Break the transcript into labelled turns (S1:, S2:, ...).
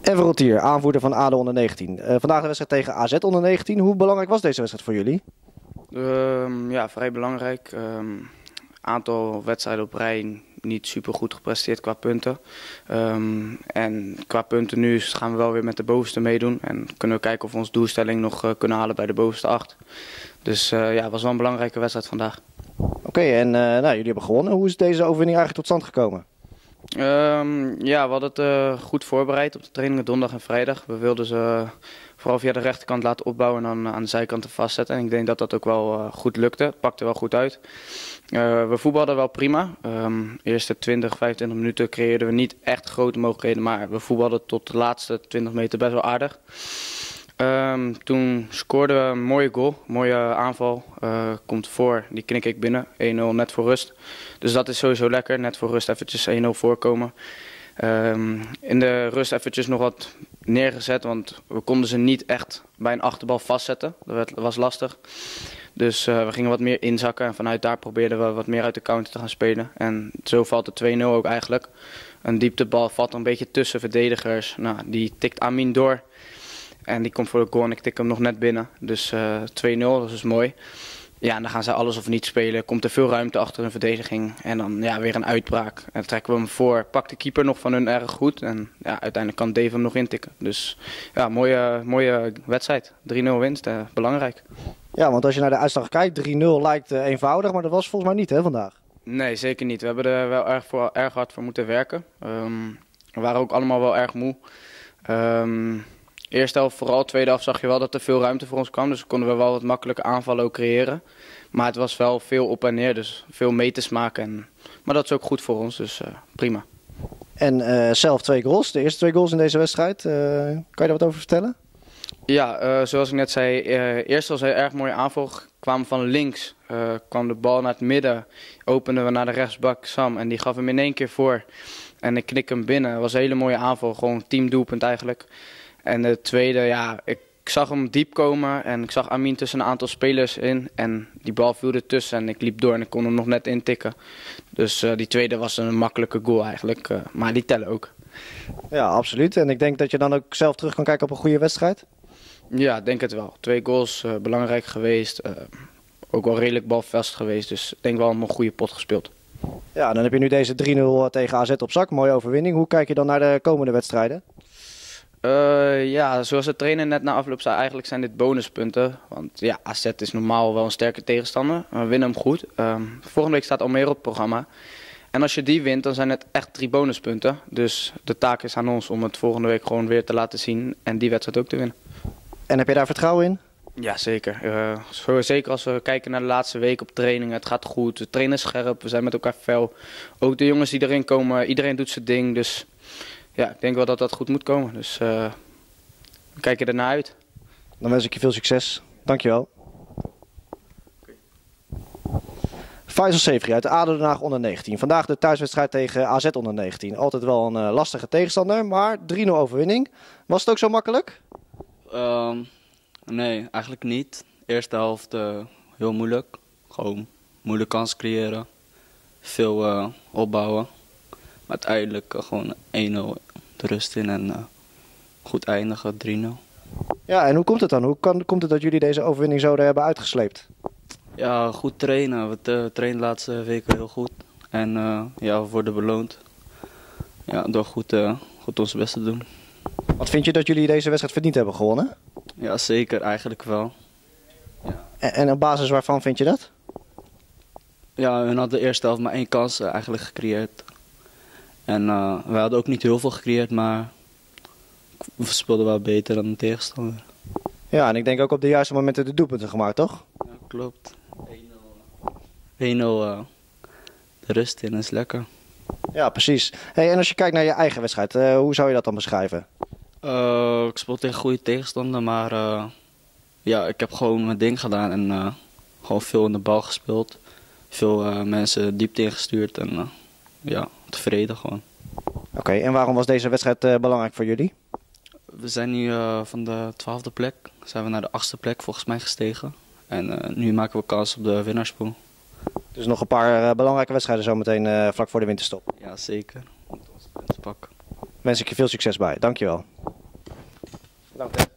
S1: Everald hier, aanvoerder van ADO onder 19. Vandaag de wedstrijd tegen AZ onder 19. Hoe belangrijk was deze wedstrijd voor jullie?
S2: Ja, vrij belangrijk. Aantal wedstrijden op rij niet super goed gepresteerd qua punten. En qua punten nu gaan we wel weer met de bovenste meedoen. En kunnen we kijken of we onze doelstelling nog kunnen halen bij de bovenste 8. Dus ja, het was wel een belangrijke wedstrijd vandaag.
S1: Oké, en jullie hebben gewonnen. Hoe is deze overwinning eigenlijk tot stand gekomen?
S2: Ja, we hadden het goed voorbereid op de trainingen donderdag en vrijdag. We wilden ze vooral via de rechterkant laten opbouwen en dan aan de zijkanten vastzetten. En ik denk dat dat ook wel goed lukte. Het pakte wel goed uit. We voetbalden wel prima. De eerste 20, 25 minuten creëerden we niet echt grote mogelijkheden. Maar we voetbalden tot de laatste 20 meter best wel aardig. Toen scoorden we een mooie goal, mooie aanval. Komt voor, die knik ik binnen. 1-0 net voor rust. Dus dat is sowieso lekker, net voor rust eventjes 1-0 voorkomen. In de rust eventjes nog wat neergezet, want we konden ze niet echt bij een achterbal vastzetten. Dat was lastig. Dus we gingen wat meer inzakken en vanuit daar probeerden we wat meer uit de counter te gaan spelen. En zo valt de 2-0 ook eigenlijk. Een dieptebal valt een beetje tussen verdedigers. Nou, die tikt Amin door. En die komt voor de goal en ik tik hem nog net binnen. Dus 2-0, dat is mooi. Ja, en dan gaan zij alles of niet spelen. Komt er veel ruimte achter hun verdediging. En dan ja, weer een uitbraak. En dan trekken we hem voor. Pakt de keeper nog van hun erg goed. En ja, uiteindelijk kan Dave hem nog intikken. Dus ja, mooie wedstrijd. 3-0 winst, belangrijk.
S1: Ja, want als je naar de uitslag kijkt, 3-0 lijkt eenvoudig. Maar dat was volgens mij niet, hè, vandaag?
S2: Nee, zeker niet. We hebben er wel erg hard voor moeten werken. We waren ook allemaal wel erg moe. Eerste helft vooral, tweede helft zag je wel dat er veel ruimte voor ons kwam. Dus konden we wel wat makkelijke aanvallen ook creëren. Maar het was wel veel op en neer, dus veel meters maken. Maar dat is ook goed voor ons, dus prima.
S1: En zelf 2 goals, de eerste 2 goals in deze wedstrijd. Kan je daar wat over vertellen?
S2: Ja, zoals ik net zei, eerst was een erg mooie aanval. Kwamen van links, kwam de bal naar het midden. Openden we naar de rechtsbak Sam en die gaf hem in één keer voor. En ik knik hem binnen. Het was een hele mooie aanval, gewoon teamdoelpunt eigenlijk. En de tweede, ja, ik zag hem diep komen en ik zag Amin tussen een aantal spelers in. En die bal viel ertussen en ik liep door en ik kon hem nog net intikken. Dus die tweede was een makkelijke goal eigenlijk, maar die tellen ook.
S1: Ja, absoluut. En ik denk dat je dan ook zelf terug kan kijken op een goede wedstrijd?
S2: Ja, ik denk het wel. 2 goals, belangrijk geweest. Ook wel redelijk balvast geweest, dus ik denk wel een goede pot gespeeld.
S1: Ja, dan heb je nu deze 3-0 tegen AZ op zak. Mooie overwinning. Hoe kijk je dan naar de komende wedstrijden?
S2: Ja, zoals de trainer net na afloop zei, eigenlijk zijn dit bonuspunten. Want ja, AZ is normaal wel een sterke tegenstander. We winnen hem goed. Volgende week staat Almere op het programma. En als je die wint, dan zijn het echt 3 bonuspunten. Dus de taak is aan ons om het volgende week gewoon weer te laten zien en die wedstrijd ook te winnen.
S1: En heb je daar vertrouwen in?
S2: Ja, zeker. Zeker als we kijken naar de laatste week op trainingen. Het gaat goed, we trainen scherp, we zijn met elkaar fel. Ook de jongens die erin komen, iedereen doet zijn ding. Dus ja, ik denk wel dat dat goed moet komen. Dus we kijken ernaar uit.
S1: Dan wens ik je veel succes. Dankjewel. Faisal Sevri uit ADO Den Haag onder 19. Vandaag de thuiswedstrijd tegen AZ onder 19. Altijd wel een lastige tegenstander, maar 3-0 overwinning. Was het ook zo makkelijk?
S3: Nee, eigenlijk niet. Eerste helft heel moeilijk. Gewoon moeilijk kans creëren. Veel opbouwen. Maar uiteindelijk gewoon 1-0 de rust in en goed eindigen, 3-0.
S1: Ja, en hoe komt het dan? Hoe komt het dat jullie deze overwinning zo er hebben uitgesleept?
S3: Ja, goed trainen. We trainen de laatste weken heel goed. En ja, we worden beloond. Ja, door goed ons best te doen.
S1: Wat vind je dat jullie deze wedstrijd verdiend hebben gewonnen?
S3: Ja, zeker. Eigenlijk wel. Ja.
S1: En op basis waarvan vind je dat?
S3: Ja, we hadden de eerste helft maar 1 kans eigenlijk gecreëerd. En we hadden ook niet heel veel gecreëerd, maar we speelden wel beter dan de tegenstander.
S1: Ja, en ik denk ook op de juiste momenten de doelpunten gemaakt, toch?
S3: Ja, klopt. 1-0 de rust in is lekker.
S1: Ja, precies. Hey, en als je kijkt naar je eigen wedstrijd, hoe zou je dat dan beschrijven?
S3: Ik speel tegen goede tegenstander, maar ja, ik heb gewoon mijn ding gedaan en gewoon veel in de bal gespeeld. Veel mensen diepte ingestuurd en ja, tevreden gewoon.
S1: Oké, en waarom was deze wedstrijd belangrijk voor jullie?
S3: We zijn nu van de 12e plek, zijn we naar de 8e plek volgens mij gestegen. En nu maken we kans op de winnaarspool.
S1: Dus nog een paar belangrijke wedstrijden zometeen vlak voor de winterstop.
S3: Ja, zeker. Moet ons punten pakken.
S1: Wens ik je veel succes bij. Dankjewel. Bedankt.